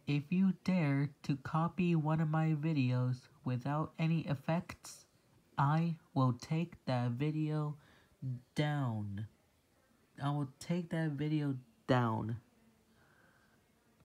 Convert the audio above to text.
If you dare to copy one of my videos without any effects, I will take that video down. I will take that video down.